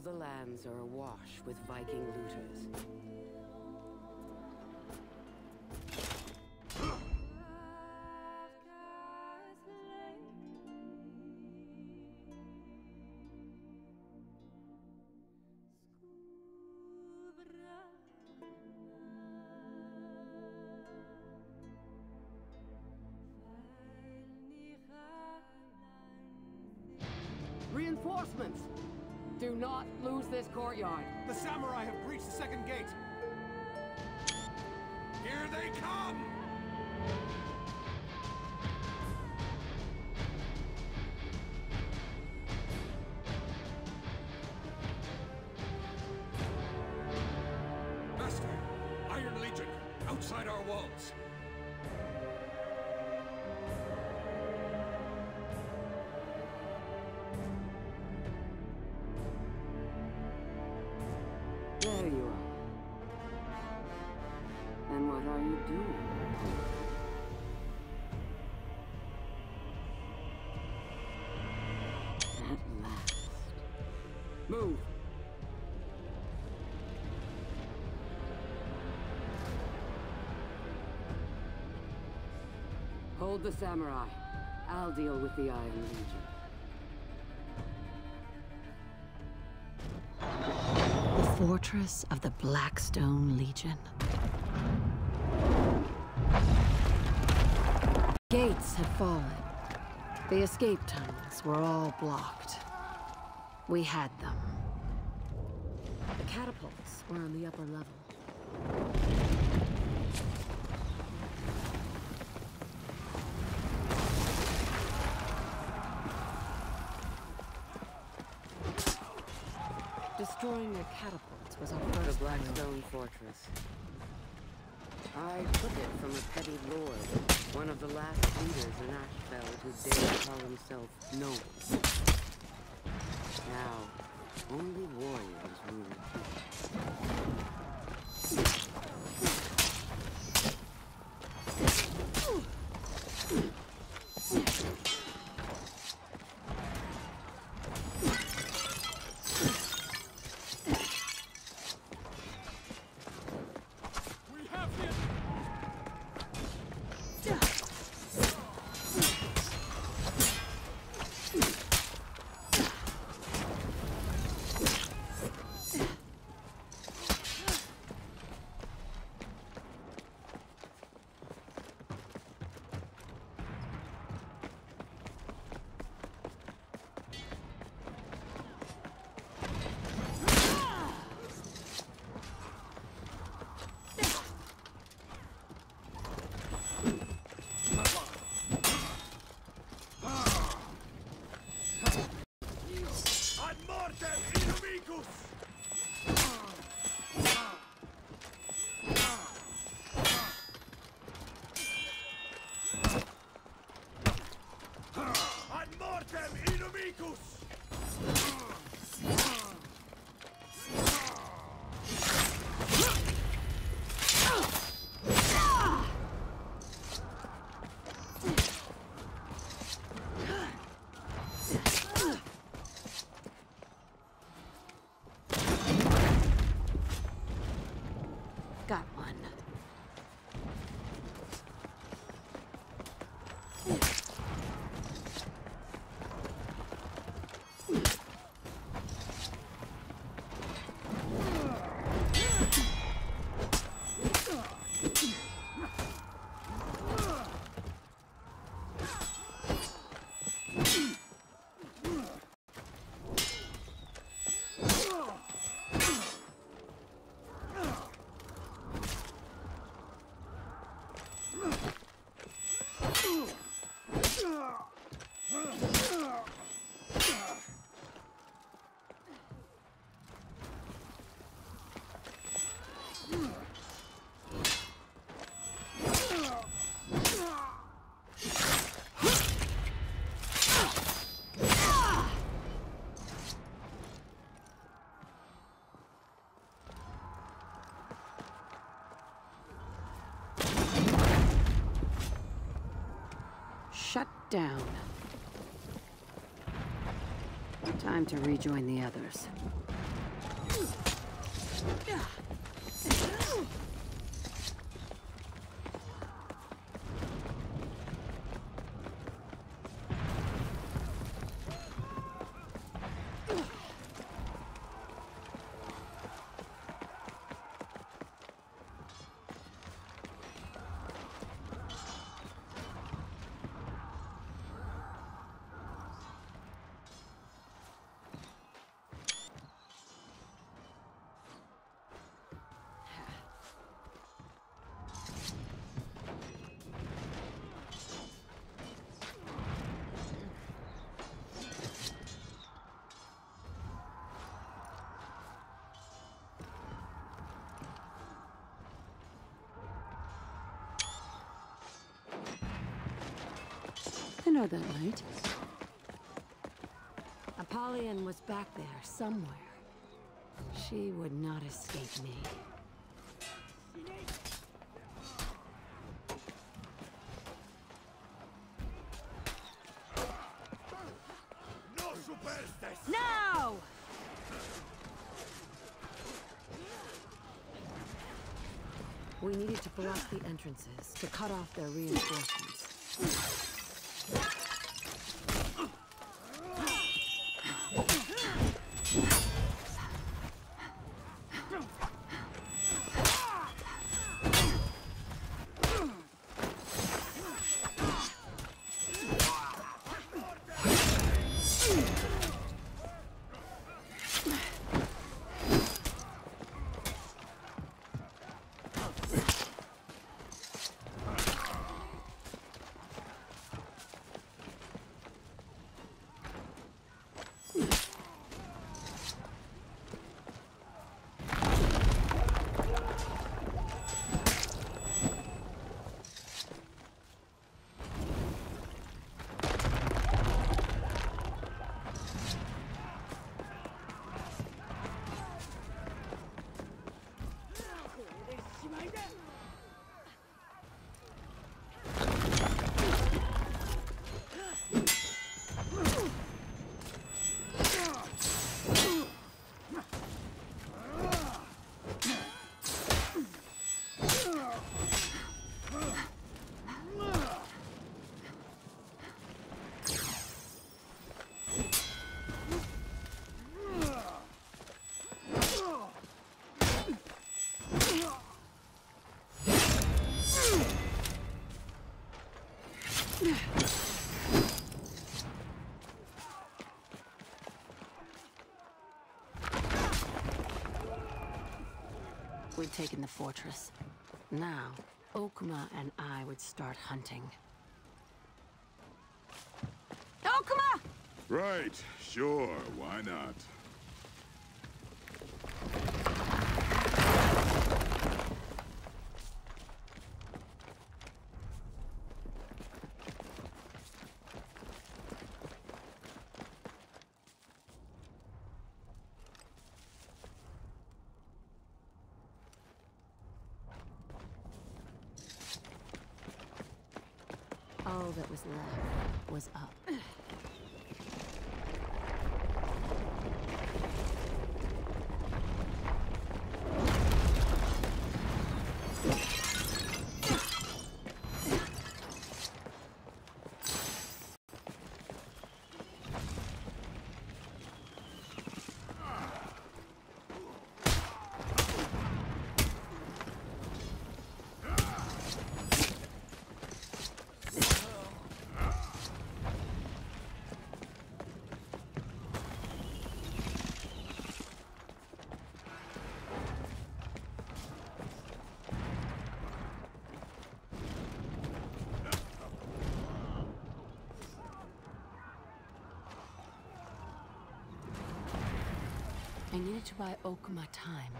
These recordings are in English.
the lands are awash with Viking looters. Reinforcements! Do not lose this courtyard. The samurai have breached the second gate. Here they come! Master, Iron Legion, outside our walls. There you are. And what are you doing? At last. Move! Hold the samurai. I'll deal with the Iron Legion. Fortress of the Blackstone Legion. Gates had fallen. The escape tunnels were all blocked. We had them. The catapults were on the upper level. Destroying their catapults was our first The Blackstone Fortress. I took it from a petty lord, one of the last leaders in Ashfeld who dared call himself noble. Now, only warriors rule. Got one. Shut down. Time to rejoin the others. I know that light. Apollyon was back there somewhere. She would not escape me. No! We needed to block the entrances to cut off their reinforcements. We'd taken the fortress. Now, Okuma and I would start hunting. Okuma! Right, sure, why not? All that was left was up. I needed to buy Okuma time.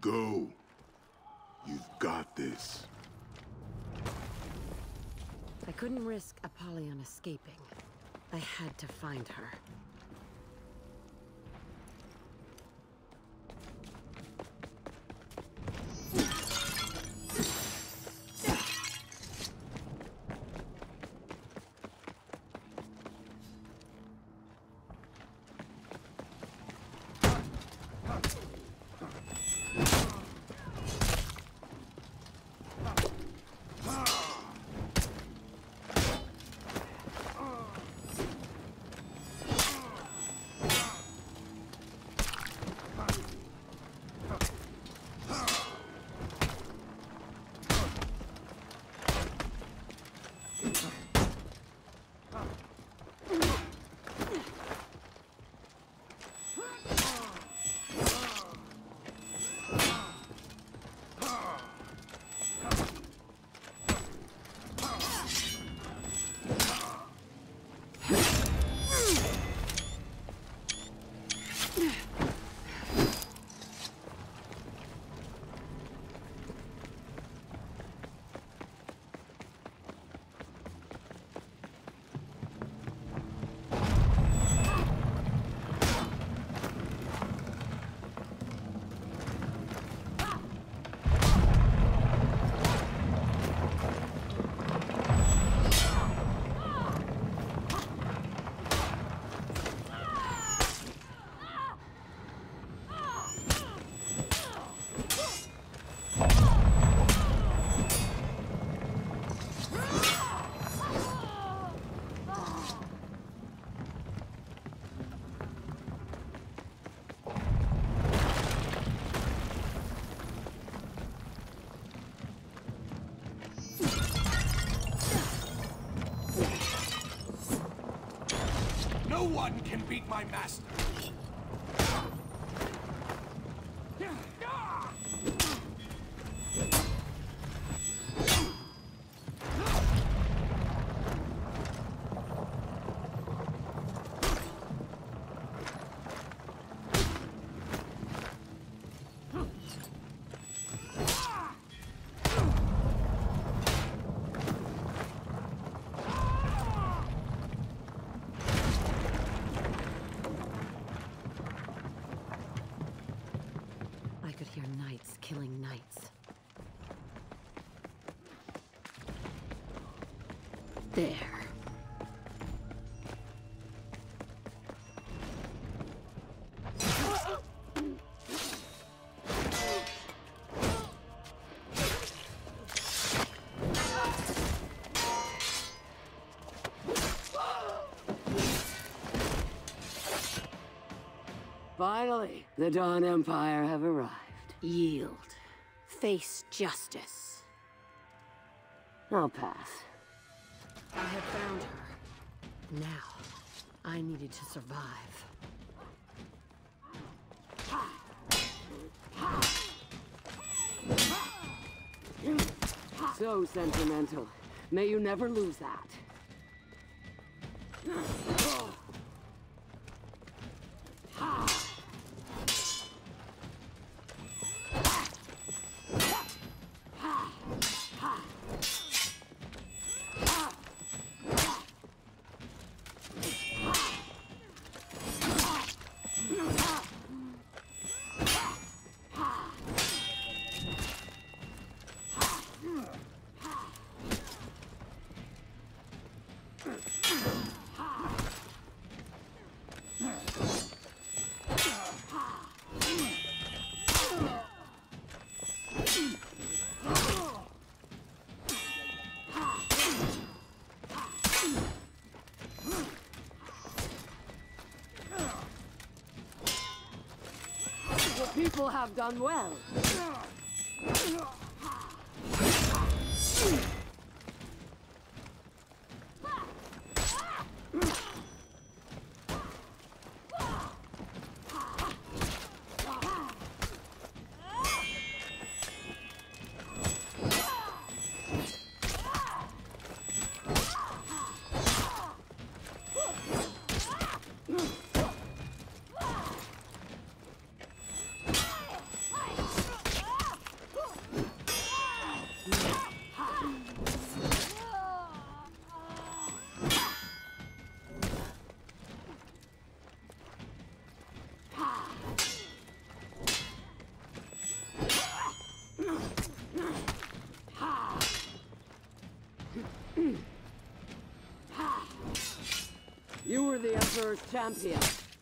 Go. You've got this. I couldn't risk Apollyon escaping. I had to find her. No one can beat my master. I could hear knights killing knights. There. Finally, the Dawn Empire have arrived. Yield. Face justice. I'll pass. I have found her. Now, I needed to survive. So sentimental. May you never lose that. The people have done well. Emperor's champion.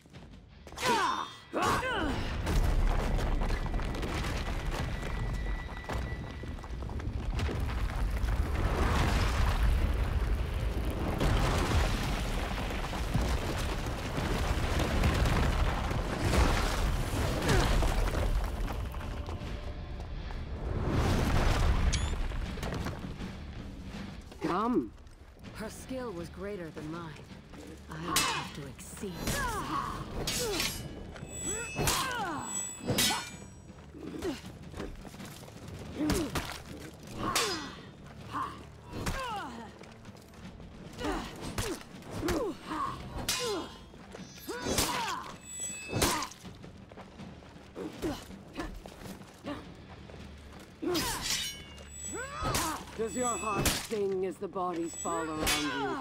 Come. Her skill was greater than mine. I will have to exceed this. Does your heart sing as the bodies fall around you?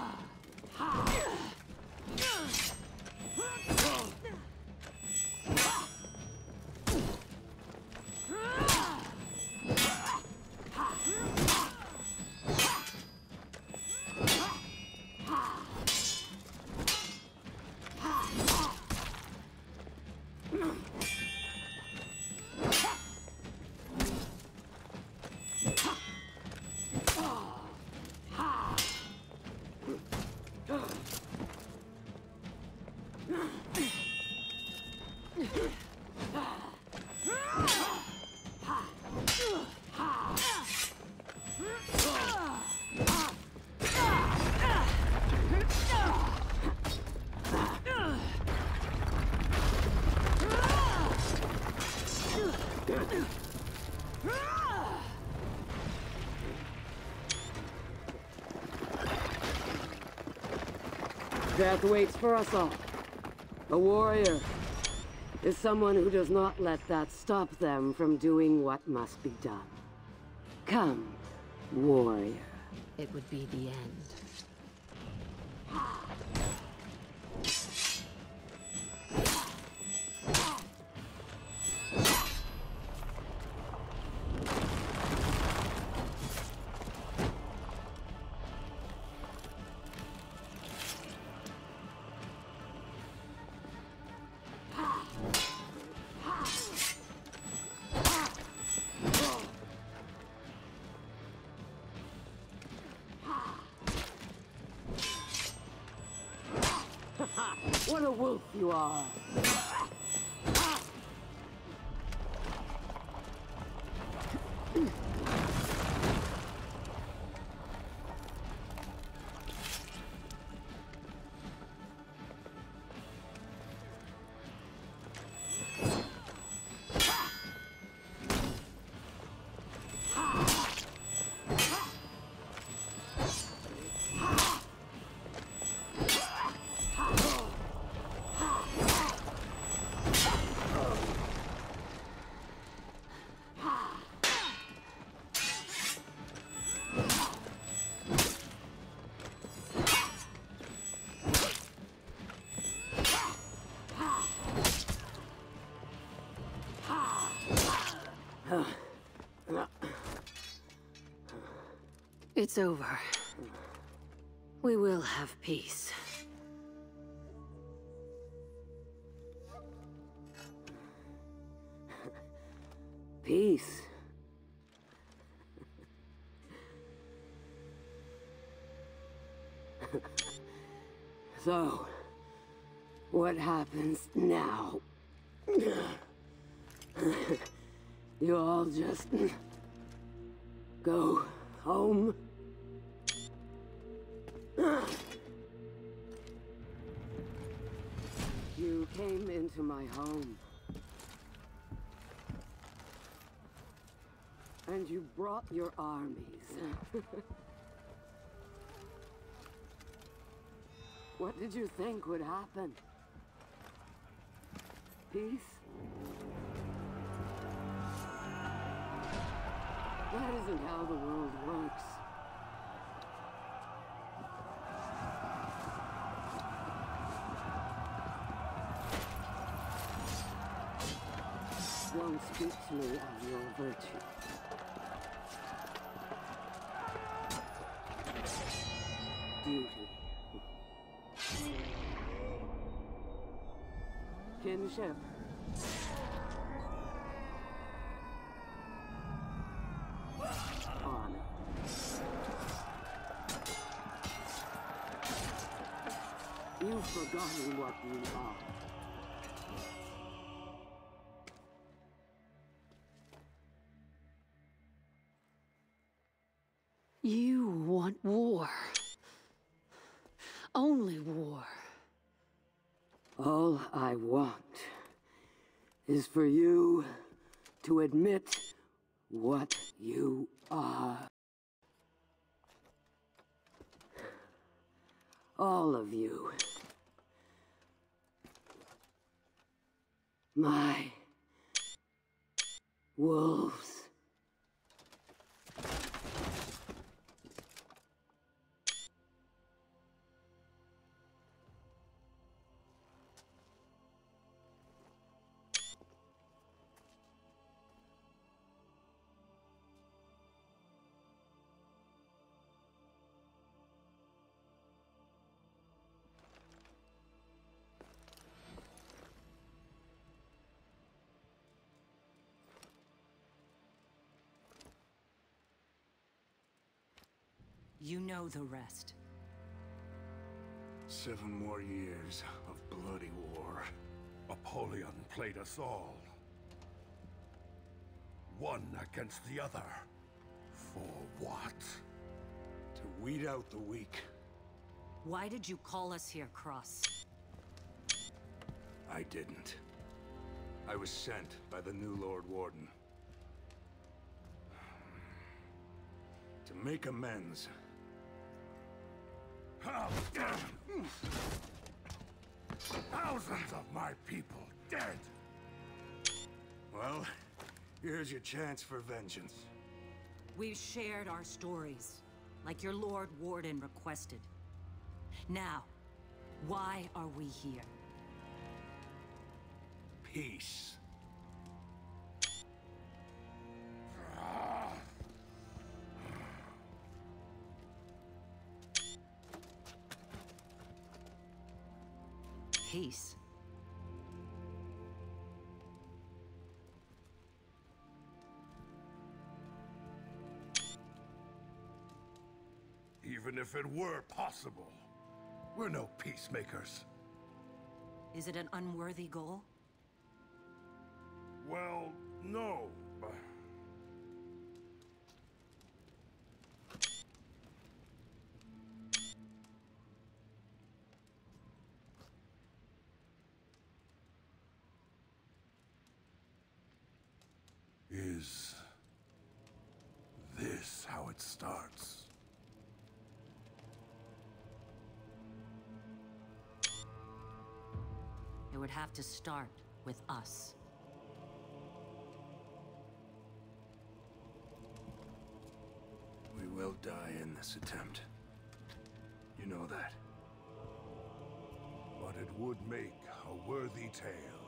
Death waits for us all. A warrior is someone who does not let that stop them from doing what must be done. Come, warrior. It would be the end. What a wolf you are! It's over. We will have peace. Peace. So, what happens now? You all just go home? You came into my home. And you brought your armies. What did you think would happen? Peace? That isn't how the world works. Don't speak to me of your virtue. Duty. ship. On it. You've forgotten what you are. You want war. Only war. All I want is for you to admit what you are. All of you. My wolves. You know the rest. 7 more years of bloody war. Apollyon played us all. One against the other. For what? To weed out the weak. Why did you call us here, Cross? I didn't. I was sent by the new Lord Warden. To make amends. Thousands of my people dead. Well, here's your chance for vengeance. We've shared our stories, like your Lord Warden requested. Now, why are we here? Peace. Peace. Even if it were possible, we're no peacemakers. Is it an unworthy goal? Well, no. Is this how it starts? It would have to start with us. We will die in this attempt. You know that. But it would make a worthy tale.